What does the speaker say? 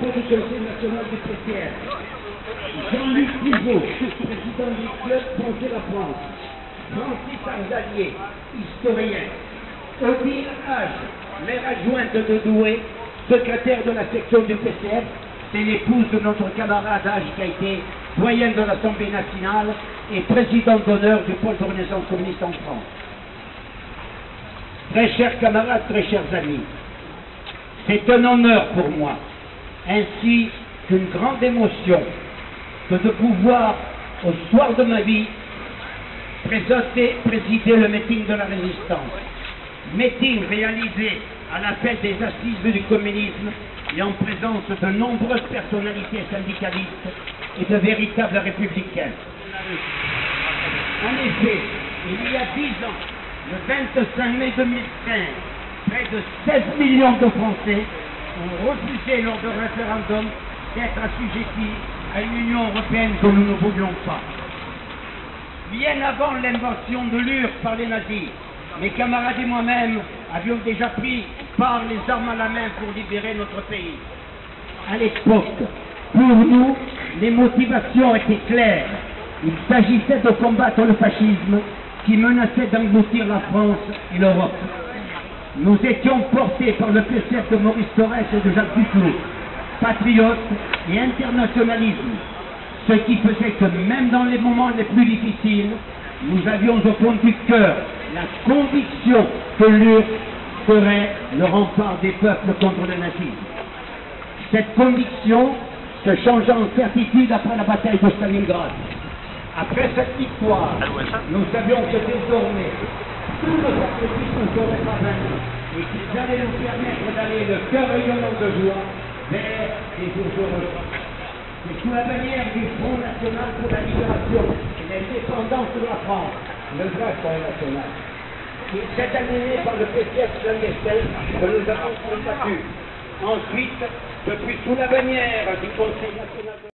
du Conseil national du PCF. Jean-Luc Pivot, président du club Penser la France. Francis Arzalier, historien. Odile H, maire adjointe de Douai, secrétaire de la section du PCF, c'est l'épouse de notre camarade H qui a été doyen de l'Assemblée nationale et président d'honneur du pôle de Renaissance communiste en France. Très chers camarades, très chers amis, c'est un honneur pour moi, ainsi qu'une grande émotion, que de pouvoir, au soir de ma vie, présider le meeting de la résistance. Meeting réalisé à l'appel des assises du communisme et en présence de nombreuses personnalités syndicalistes et de véritables républicains. En effet, il y a 10 ans, le 25 mai 2015, près de 16 millions de Français ont refusé lors d'un référendum d'être assujettis à une Union européenne que nous ne voulions pas. Bien avant l'invention de l'URSS par les nazis, mes camarades et moi-même avions déjà pris part les armes à la main pour libérer notre pays. À l'époque, pour nous, les motivations étaient claires. Il s'agissait de combattre le fascisme qui menaçait d'engloutir la France et l'Europe. Nous étions portés par le PCF de Maurice Thorez et de Jacques Duclos, patriotes et internationalisme, ce qui faisait que même dans les moments les plus difficiles, nous avions au fond du cœur la conviction que l'URSS serait le rempart des peuples contre le nazisme. Cette conviction se changea en certitude après la bataille de Stalingrad. Après cette victoire, nous savions que désormais, tout le sacrifice ne serait pas vaincu et qu'ils allaient nous permettre d'aller le cœur rayonnant de joie vers des jours heureux. C'est sous la bannière du Front National pour la Libération et l'indépendance de la France, le vrai Front National, qui est animé par le PCF clandestin que nous avons combattu. Ensuite, depuis sous la bannière du Conseil National